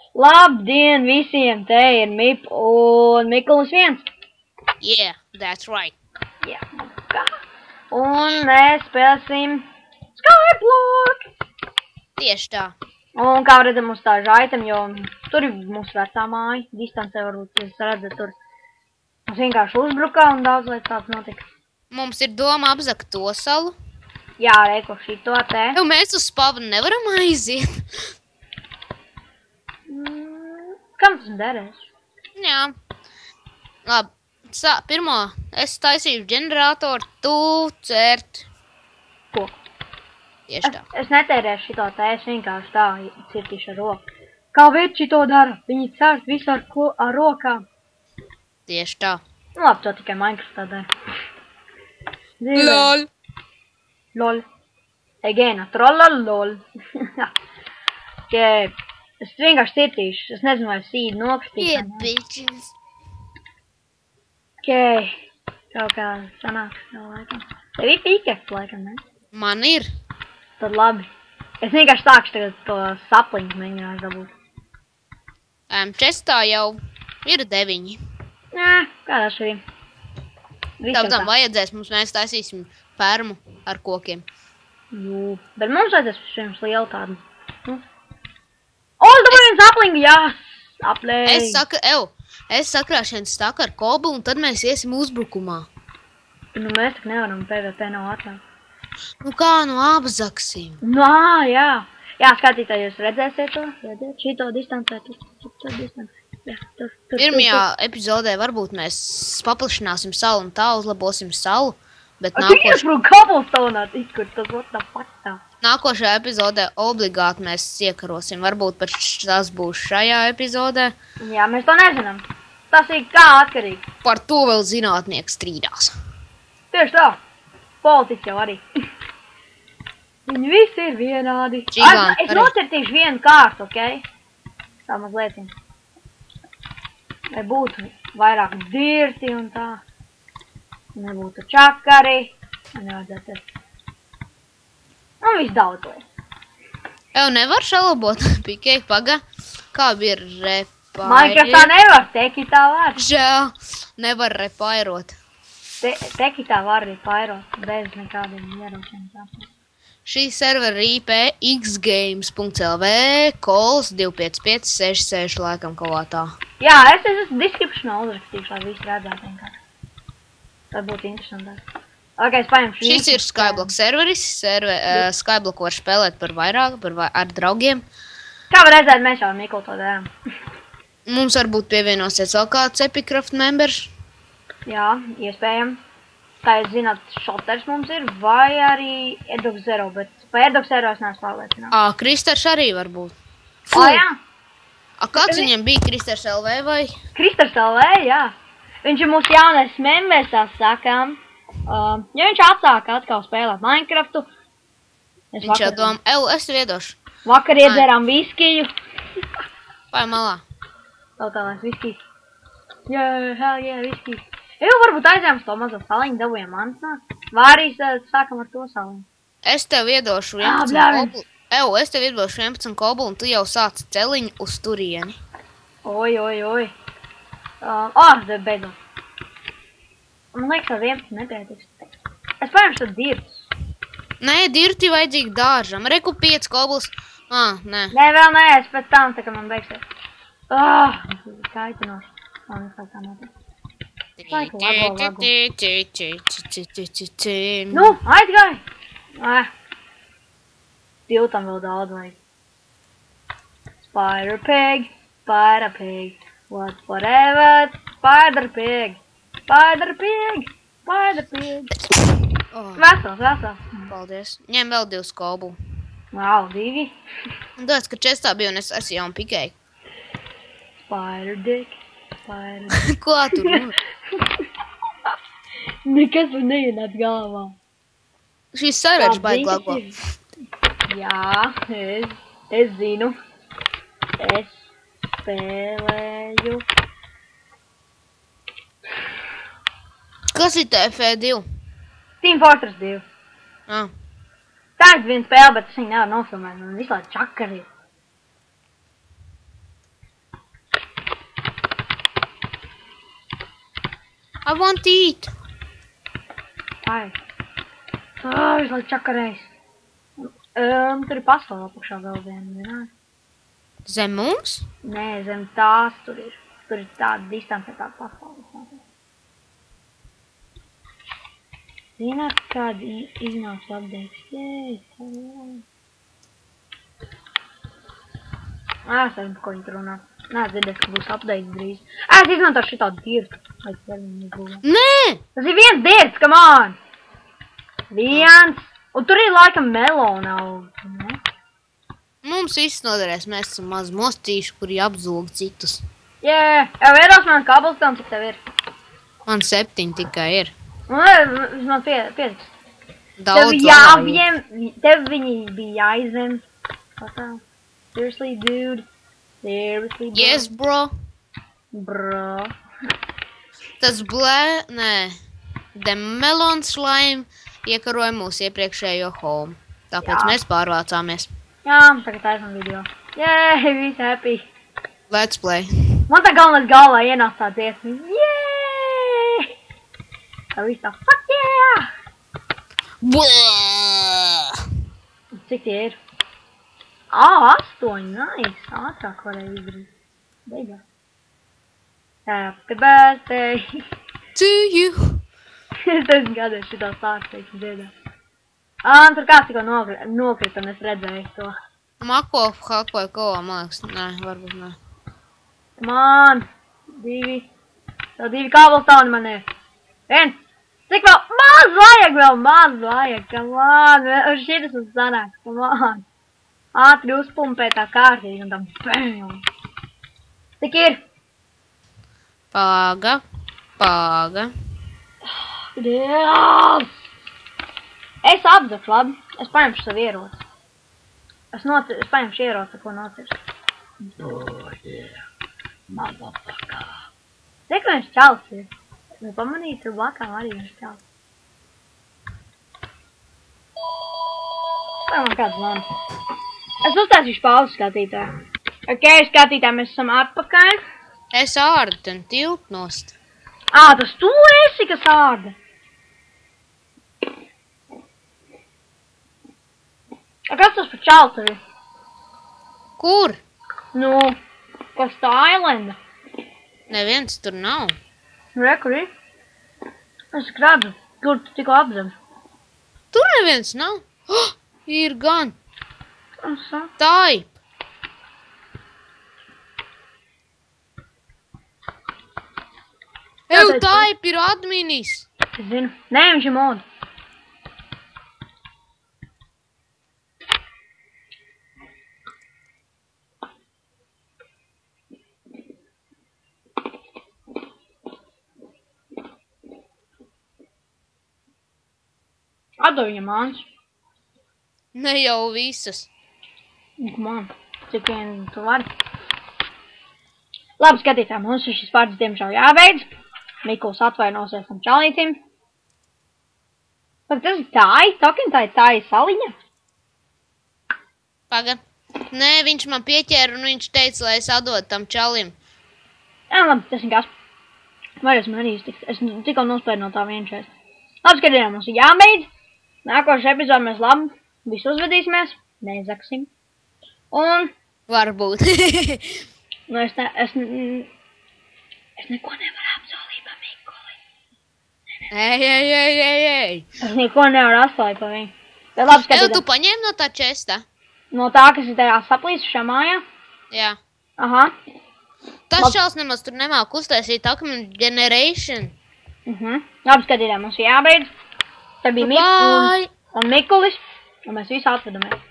Labdien visiem, te ir Mip un Mikulis 1. Yeah, that's right. Jā, kā. Un mēs spēlēsim Skyblock. Tieši tā. Un kā redzam, mums tā žaitam, jo tur ir mūsu vecā māja. Distancē varbūt, jūs redzat, tur mums vienkārši uzbrukā un daudz lietas tāds notika. Mums ir doma apzakt to salu. Jā, reiko šito te. Jo mēs uz spavnu nevaram aiziet. Kam tas derēs? Jā. Labi. Pirmo, es taisīšu ģeneratoru, tu cērt. Ko? Tieši tā. Es netērēšu šito te, es vienkārši tā cirtīšu ar roku. Kā vieši šito dara? Viņi cērt visu ar rokām. Tieši tā. Nu labi, to tikai Minecraftā dara. LOL. LOL. Again, trolla LOL. Okay. Es vienkārši cirtīšu. Es nezinu, vai sīdi nokstīšu. Yeah, bitches. Okay. Kaut kā sanāks vēl laikam. Tev ir pīkeks laikam, ne? Man ir. Tad labi. Es vienkārši sākšu tagad to sapliņu mēģināšu dabūt. Čestā jau ir 9. Nē, kādā šī? Tam vajadzēs, mēs taisīsim fermu ar kokiem. Jū, bet mums vajadzēs pirms lielu tādu. O, es dabūju viens sapliņu, jā! Saplēju. Es sakrāšanu stāku ar kobu, un tad mēs iesim uzbrukumā. Nu, mēs tak nevaram, PvP nav atļauts. Nu kā, nu apzaksim. Nā, jā. Jā, skatītāji, jūs redzēsiet to? Redzēt šito distancē, tur distancē. Jā, tur. Pirmajā epizodē varbūt mēs paplašināsim salu un tā uzlabosim salu, bet Tu iesprūk kabelstonā tikkur, tas what the fuck tā. Nākošajā epizodē obligāti mēs iekarosim. Varbūt pat tas būs šajā epizodē. Jā, mēs to nezinām. Tas ir kā atkarīgi. Par to vēl zinātnieki strīdās. Tieši tā. Politiķi jau arī. Viņi visi ir vienādi. Es nocirtīšu vienu kārtu, ok? Tā mazliet. Vai būtu vairāk dirti un tā. Nebūtu čakari. Nevajadzētu. Un viss daudz lietas. Ev nevar šalabot, pikai paga, kā bija repairot. Minecraftā nevar, tekitā var. Žēl, nevar repairot. Tekitā var repairot, bez nekādiem ieročiem. Šī servera IP xgames.lv, calls 25566 laikam kaut tā. Jā, es esmu descriptionā uzrakstīšu, lai visi redzētu vienkārši. Tā būtu interesantāk. Okay, šis ir Skyblock serveris. Skyblock var spēlēt par vairāk, ar draugiem. Kā var redzēt, mēs jau Miklu to darām. Mums varbūt pievienosies vēl kāds Epicraft members. Jā, iespējams. Kā jūs zināt, šoters mums ir, vai arī Edox Zero, bet par Edox Zero es neesmu pārliecināts. Kristers arī var būt. Jā. Kāds viņam bija Kristers LV vai? Kristers LV, jā. Viņš ir mūsu jaunais members, tā sakām. Ja viņš atsāka atkal spēlēt Minecraftu, viņš jau domā, es tev iedošu. Vakar iedzērām viskiju. Vai malā? Tautālais viskijs. Hell yeah, viskijs. Varbūt aizējām to mazo saliņu, dabujām mansnāk. Vai arī sākam ar to saliņu. Es tev iedošu 11 kobulu. Es tev iedošu 11 kobulu, un tu jau sāc celiņu uz turieni. Oi. Beidzot. Man liekas, ar 11 nepietiks. Es paņemšu tad dirtus. Nē, dirti vajadzīgi dāržam. Reku 5 kobuls. Nē. Nē, vēl nē, es pēc tam, tā kā man beigsies. Kaitinoši. Man vispār tā notiek. Nu, aizgāj! Tiltam vēl daudz vajag. Spider Pig. Whatever. Spider Pig. Vesels. Paldies. Ņem vēl 2 kobu. Wow, 2. Un tāds, ka čestā bija un es jau pikēju. Spider Dick. Ko tu runā? Nekas man neienāc galvā. Šīs serveris baigi lago. Jā, es zinu. Es spēlēju. Kas ir TF2? Team Fortress 2. Tā ir viena spēle, bet es viņu nevaru nofilmēt. Man visu laiku čakari. I want to eat. Ai. Visu laiku čakarējis. Tur ir pasaule apakšā vēl viena. Zem mums? Nē, zem tās tur ir. Tur ir tāda distance, tāda pasaule. Zināt, kāda iznāks updates? Es zinu, ko viņi tur runā. Nē, dzirdēs, ka būs updates drīz. Es izmantošu šitādu dirtu. Nē! Tas ir viens dirts, come on! Viens. Un tur ir laikam melona auga, ne? Mums viss noderēs, mēs esam maz mostīši, kuri apzog citus. Jau ieros man kabelstone, cik tev ir? Man 7 tikai ir. Man 5. Daudz Tev viņi bija jāizem. Seriously, dude. Seriously, bro. Yes, bro. Bro. Tas nē. The melon slime iekaroja mūsu iepriekšējo home. Tāpēc mēs pārvācāmies. Jā, tagad aizvam video. Yay, visi happy. Let's play. Man tā galvenais galvā ienāc tā dziesma. Yay! Tā viss tā, fuck yeah! Cik tie ir? 8, nice. Ātrāk varēja izdarīt. Beigās. Happy birthday. To you. Es esmu gadījis šitā sāksteiks dziedāt. Tur kāds tikko nokrita, un es redzēju to. Mako, hakoja ko, man liekas. Nē, varbūt nē. Man, 2. Tā 2 kabelstone man ir. 1. Cik vēl? Maz vajag, come on. Šitas mums sanāks, come on. Ātri uzpumpē tā kārtīgi, un tam bam. Cik ir? Pāga. Dievs! Es apdzakšu, labi? Es paņemšu savu ieroci. Es paņemšu ieroci, ko nocirst. Oh, yeah. Motherfucker. Cik viens čals ir? Nu, pamanīt, tur blakām arī viens čals. Tā man kāds zvana. Es uztaisīšu pauzi skatītāju. Ok, skatītāji, mēs esam atpakaļ. Es ārdu un tilp nost. Tas tu esi, kas ārda? Kas tas par čalu tur ir? Kur? Nu, kas tā ailenda? Neviens tur nav. Re, kur ir? Es redzu, kur tu tikko apzem. Tur neviens nav. Ir gan. Taip. Taip ir adminis. Es zinu. Nē, viņš ir modu. Atdod viņam māns. Ne jau visas. Man, cik vien tu vari. Labi, skatītā, mums ir šis pārds diemžēl jābeidz. Mikuls atvainosies tam čalītim. Pat tas ir tāji? Tokin tā ir tāji saliņa? Pagad. Nē, viņš man pieķēra un viņš teica, lai es atdod tam čalim. Jā, labi, tas nekas. Varēs man arī iztikt. Es tikko nospēju no tā vienšais. Labi, skatītā, mums ir jābeidz. Nākošais epizode mēs labi visu uzvedīsimies. Nezaksim. Un... Varbūt. Nu, es neko nevaru apsolīt par Mikuli. Ej. Es neko nevaru apsolīt par viņu. Bet labi, skatītā. Tu paņēmi no tā česta? No tā, kas ir tajā saplīsušā mājā? Jā. Aha. Tas čals nemaz tur nemāk uztaisīt Ackman Generation. Labi, skatītā, mums jābeidz. Te bija Mikulis, un mēs visi atvedamies.